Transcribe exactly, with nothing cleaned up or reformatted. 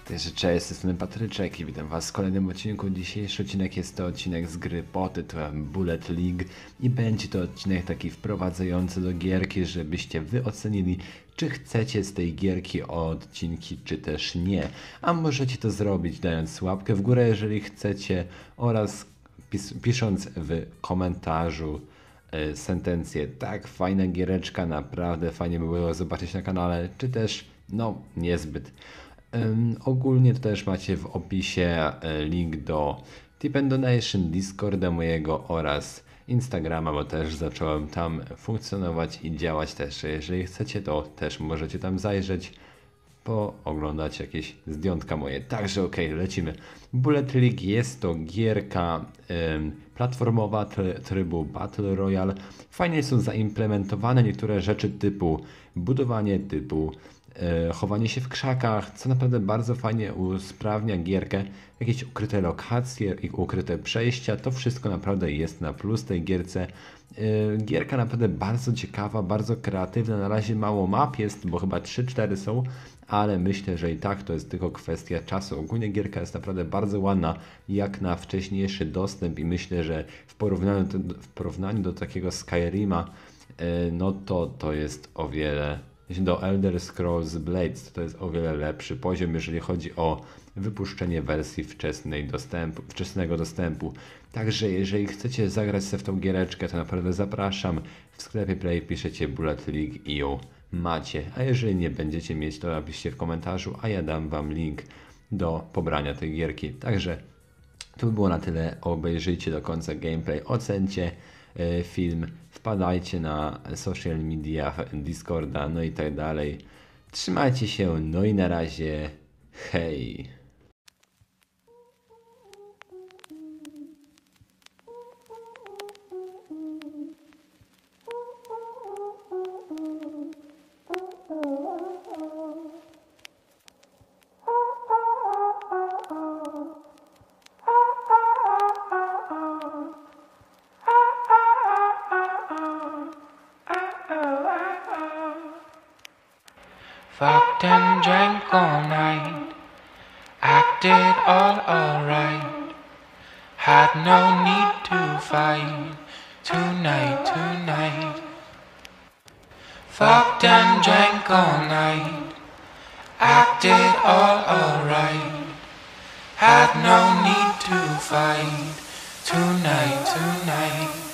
Także cześć, z tej strony Patryczek i witam was w kolejnym odcinku. Dzisiejszy odcinek jest to odcinek z gry pod tytułem Bullet League i będzie to odcinek taki wprowadzający do gierki, żebyście wy ocenili, czy chcecie z tej gierki odcinki, czy też nie. A możecie to zrobić dając łapkę w górę, jeżeli chcecie, oraz pis pisząc w komentarzu y, sentencję: tak, fajna giereczka, naprawdę fajnie by było zobaczyć na kanale, czy też no niezbyt. Um, ogólnie to też macie w opisie y, link do Tip and Donation, Discorda mojego oraz Instagrama, bo też zacząłem tam funkcjonować i działać też. Jeżeli chcecie, to też możecie tam zajrzeć, pooglądać jakieś zdjątka moje. Także okej, okay, lecimy. Bullet League jest to gierka ym, platformowa trybu Battle Royale. Fajnie są zaimplementowane niektóre rzeczy typu budowanie, typu yy, chowanie się w krzakach, co naprawdę bardzo fajnie usprawnia gierkę. Jakieś ukryte lokacje i ukryte przejścia, to wszystko naprawdę jest na plus tej gierce. Yy, gierka naprawdę bardzo ciekawa, bardzo kreatywna. Na razie mało map jest, bo chyba trzy cztery są, ale myślę, że i tak to jest tylko kwestia czasu. Ogólnie gierka jest naprawdę bardzo ładna jak na wcześniejszy dostęp i myślę, że w porównaniu do, w porównaniu do takiego Skyrima, yy, no to to jest o wiele, do Elder Scrolls Blades to jest o wiele lepszy poziom, jeżeli chodzi o wypuszczenie wersji wczesnej dostępu, wczesnego dostępu. Także jeżeli chcecie zagrać sobie w tą giereczkę, to naprawdę zapraszam. W sklepie Play piszecie Bullet League i ją macie. A jeżeli nie będziecie mieć, to napiszcie w komentarzu, a ja dam wam link do pobrania tej gierki. Także to by było na tyle. Obejrzyjcie do końca gameplay, ocencie y, film, wpadajcie na social media, Discorda, no i tak dalej. Trzymajcie się, no i na razie. Hej! Fucked and drank all night, acted all alright, had no need to fight, tonight, tonight. Fucked and drank all night, acted all alright, had no need to fight, tonight, tonight.